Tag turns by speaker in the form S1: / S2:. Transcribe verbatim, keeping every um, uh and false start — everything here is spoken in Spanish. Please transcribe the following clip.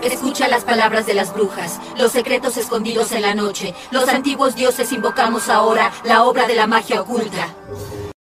S1: Escucha las palabras de las brujas, los secretos escondidos en la noche. Los antiguos dioses invocamos ahora la obra de la magia oculta.